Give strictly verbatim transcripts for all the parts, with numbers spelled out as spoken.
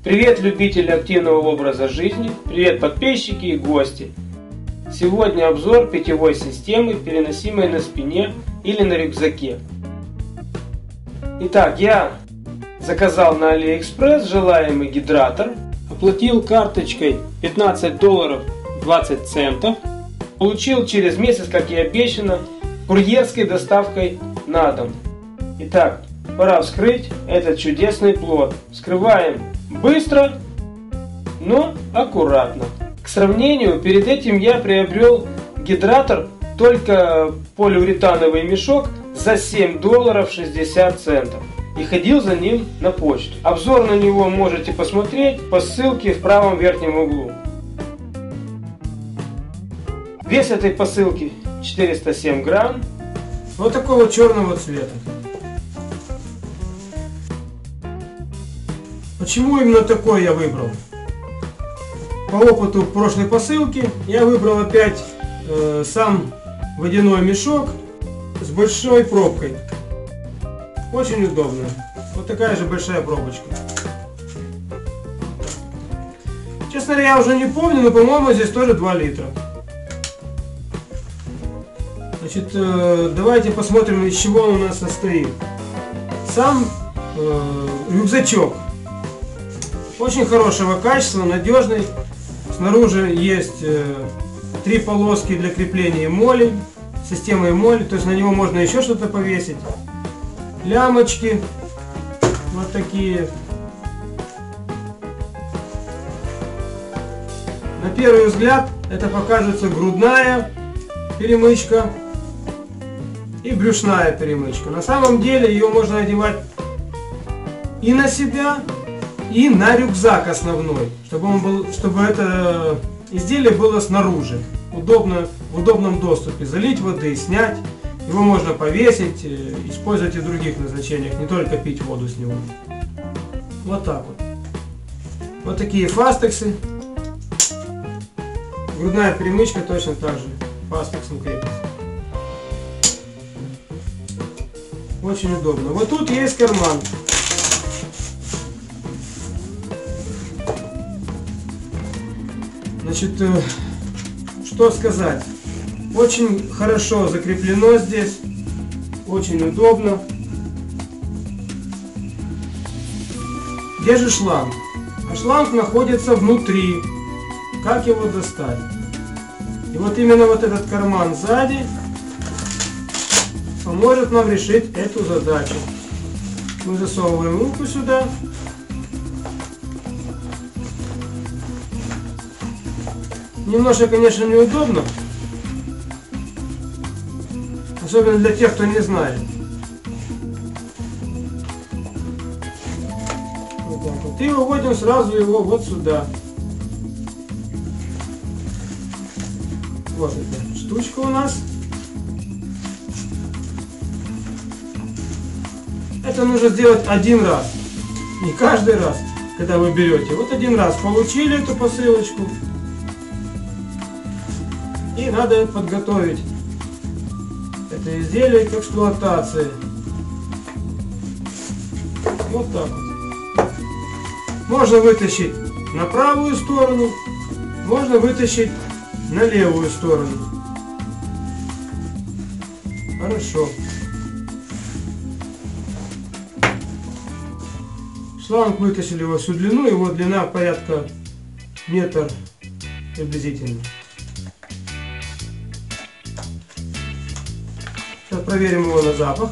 Привет, любители активного образа жизни, привет, подписчики и гости. Сегодня обзор питьевой системы, переносимой на спине или на рюкзаке. Итак, я заказал на AliExpress желаемый гидратор, оплатил карточкой пятнадцать долларов двадцать центов, получил через месяц, как и обещано, курьерской доставкой на дом. Итак, пора вскрыть этот чудесный плод. Вскрываем быстро, но аккуратно. К сравнению, перед этим я приобрел гидратор, только полиуретановый мешок, за семь долларов шестьдесят центов. И ходил за ним на почту. Обзор на него можете посмотреть по ссылке в правом верхнем углу. Вес этой посылки четыреста семь грамм. Вот такого черного цвета. Почему именно такой я выбрал? По опыту прошлой посылки я выбрал опять э, сам водяной мешок с большой пробкой. Очень удобно. Вот такая же большая пробочка. Честно говоря, я уже не помню, но по-моему здесь тоже два литра. Значит, э, давайте посмотрим, из чего он у нас состоит. Сам э, рюкзачок очень хорошего качества, надежный. Снаружи есть э, три полоски для крепления эмоли, система эмоли, то есть на него можно еще что-то повесить. Лямочки вот такие. На первый взгляд это покажется грудная перемычка и брюшная перемычка. На самом деле ее можно одевать и на себя, и на рюкзак основной, чтобы, он был, чтобы это изделие было снаружи, удобно, в удобном доступе. Залить воды, снять, его можно повесить, использовать и в других назначениях, не только пить воду с него. Вот так вот. Вот такие фастексы. Грудная перемычка точно так же фастексом крепится. Очень удобно. Вот тут есть карман. Значит, что сказать? Очень хорошо закреплено здесь, очень удобно. Где же шланг? А шланг находится внутри. Как его достать? И вот именно вот этот карман сзади поможет нам решить эту задачу. Мы засовываем руку сюда. Немножко, конечно, неудобно, особенно для тех, кто не знает. Вот так вот. И выводим сразу его вот сюда. Вот эта штучка у нас. Это нужно сделать один раз, не каждый раз, когда вы берете. Вот один раз получили эту посылочку. И надо подготовить это изделие к эксплуатации. Вот так вот. Можно вытащить на правую сторону, можно вытащить на левую сторону. Хорошо. Шланг вытащили во всю длину, его длина порядка метр приблизительно. Сейчас проверим его на запах.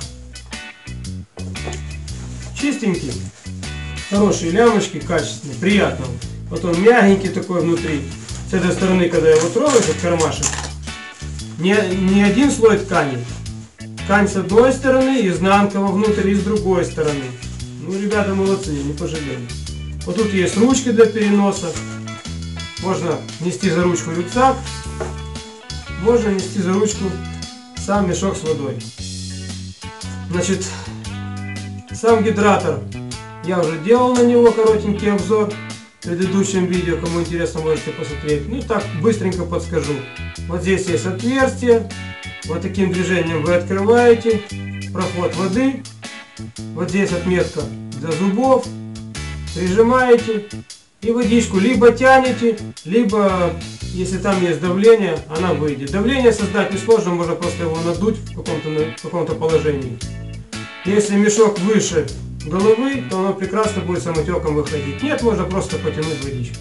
Чистенький, хорошие лямочки, качественные, приятно. Вот он мягенький такой внутри. С этой стороны, когда я его трогаю, этот кармашек, не, не один слой ткани. Ткань с одной стороны, изнанка вовнутрь и с другой стороны. Ну, ребята молодцы, не пожалели. Вот тут есть ручки для переноса. Можно нести за ручку рюкзак, можно нести за ручку сам мешок с водой. Значит, сам гидратор, я уже делал на него коротенький обзор в предыдущем видео, кому интересно, можете посмотреть. Ну так, быстренько подскажу. Вот здесь есть отверстие, вот таким движением вы открываете проход воды. Вот здесь отметка для зубов. прижимаете и водичку либо тянете, либо, если там есть давление, она выйдет. Давление создать несложно, можно просто его надуть в каком-то в каком-то положении. Если мешок выше головы, то оно прекрасно будет самотеком выходить. Нет, можно просто потянуть водичку.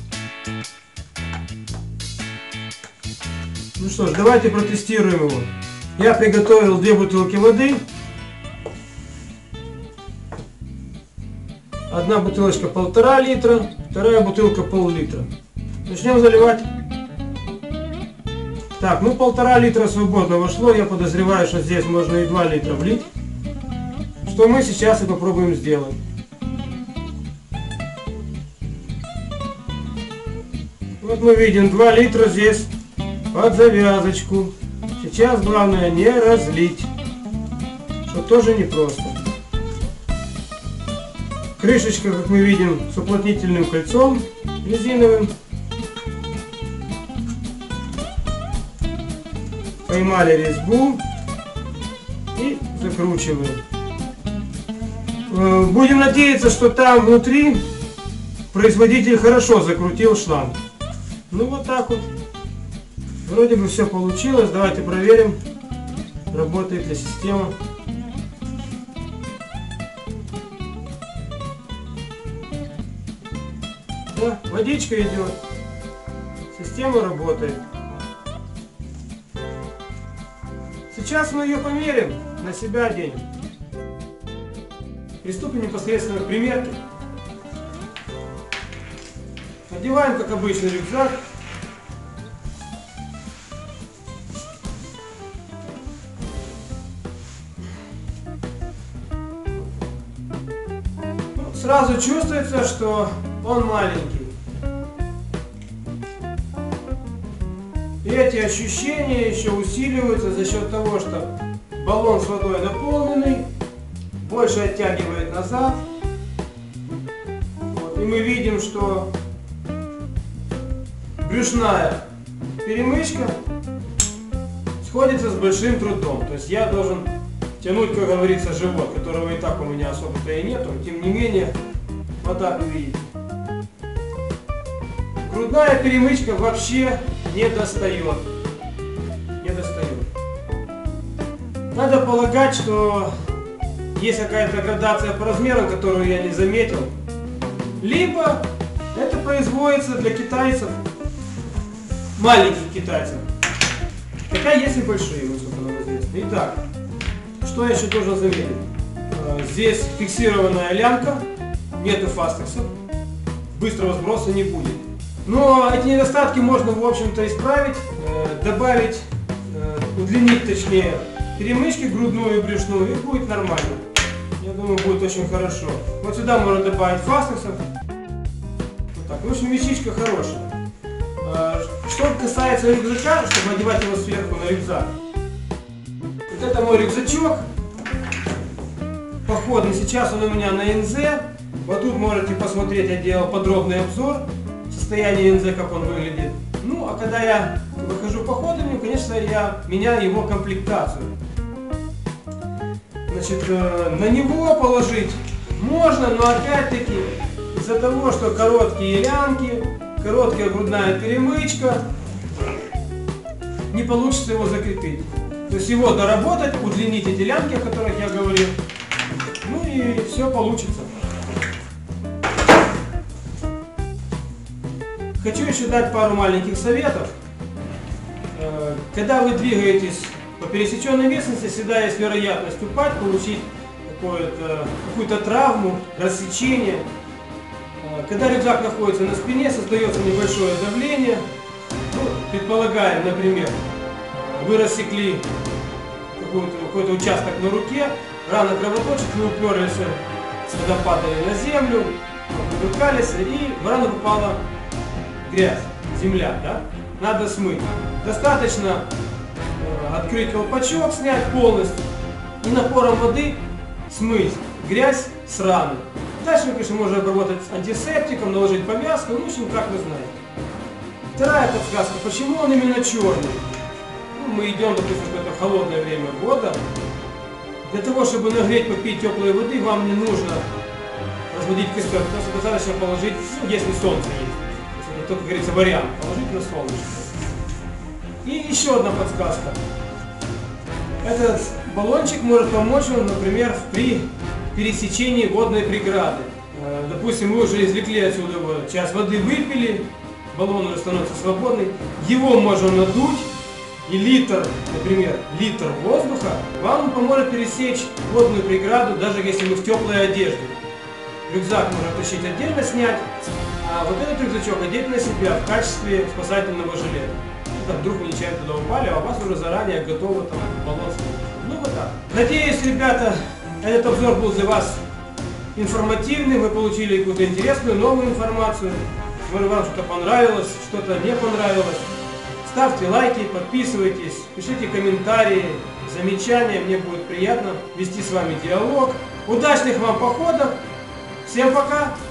Ну что ж, давайте протестируем его. Я приготовил две бутылки воды. Одна бутылочка полтора литра, вторая бутылка пол-литра. Начнем заливать. Так, ну полтора литра свободно вошло. Я подозреваю, что здесь можно и два литра влить. Что мы сейчас и попробуем сделать. Вот мы видим два литра здесь под завязочку. Сейчас главное не разлить, что тоже непросто. Крышечка, как мы видим, с уплотнительным кольцом резиновым. Поймали резьбу и закручиваем. Будем надеяться, что там внутри производитель хорошо закрутил шланг. Ну вот так вот. Вроде бы все получилось. Давайте проверим, работает ли система. Да, водичка идет. Система работает. Сейчас мы ее померим, на себя оденем. Приступим непосредственно к примерке. Одеваем, как обычно, рюкзак. Сразу чувствуется, что он маленький. И эти ощущения еще усиливаются за счет того, что баллон с водой наполненный, больше оттягивает назад. Вот. И мы видим, что брюшная перемычка сходится с большим трудом. То есть я должен тянуть, как говорится, живот, которого и так у меня особо-то и нету. Тем не менее, вот так вы видите. Грудная перемычка вообще не достает. Не достает. Надо полагать, что есть какая-то градация по размерам, которую я не заметил. Либо это производится для китайцев, маленьких китайцев. Хотя есть и большие, насколько нам известно. Итак, что я еще должен заметить? Здесь фиксированная лямка, нету фастексов, быстрого сброса не будет. Но эти недостатки можно, в общем-то, исправить, добавить, удлинить, точнее, перемычки грудную и брюшную, и будет нормально. Я думаю, будет очень хорошо. Вот сюда можно добавить фастексов. Вот так. В общем, вещичка хорошая. Что касается рюкзака, чтобы одевать его сверху на рюкзак. Вот это мой рюкзачок походный. Сейчас он у меня на эн зэ. Вот тут можете посмотреть, я делал подробный обзор состояния эн зэ, как он выглядит. Ну, а когда я выхожу походными, конечно, я меняю его комплектацию. Значит, на него положить можно, но опять-таки из-за того, что короткие лямки, короткая грудная перемычка, не получится его закрепить. То есть его доработать, удлинить эти лямки, о которых я говорил, ну и все получится. Хочу еще дать пару маленьких советов. Когда вы двигаетесь по пересеченной местности, всегда есть вероятность упасть, получить какую-то травму, рассечение. Когда рюкзак находится на спине, создается небольшое давление. Ну, предполагаем, например, вы рассекли какой-то участок на руке, рана кровоточит, вы уперлись, когда падали на землю, выкались, и в рану попала грязь, земля, да? Надо смыть. Достаточно э, открыть колпачок, снять полностью и напором воды смыть грязь с раны. Дальше, конечно, можно обработать антисептиком, наложить повязку, ну, в общем, как вы знаете. Вторая подсказка, почему он именно черный? Ну, мы идем, допустим, в какое-то холодное время года. Для того, чтобы нагреть, попить теплой воды, вам не нужно разводить костер, просто достаточно положить, ну, если солнце есть. Это, как говорится, вариант. Положить на солнышко. И еще одна подсказка. Этот баллончик может помочь вам, например, при пересечении водной преграды. Допустим, вы уже извлекли отсюда вот, часть воды, выпили, баллон уже становится свободный. Его можно надуть, и литр, например, литр воздуха вам поможет пересечь водную преграду, даже если вы в теплой одежде. Рюкзак можно тащить отдельно, снять, а вот этот рюкзачок одеть на себя в качестве спасательного жилета. Там вдруг вы нечаянно туда упали, а у вас уже заранее готово там баллон. Ну вот так. Надеюсь, ребята, этот обзор был для вас информативный, вы получили какую-то интересную, новую информацию. Может, вам что-то понравилось, что-то не понравилось. Ставьте лайки, подписывайтесь, пишите комментарии, замечания, мне будет приятно вести с вами диалог. Удачных вам походов, всем пока!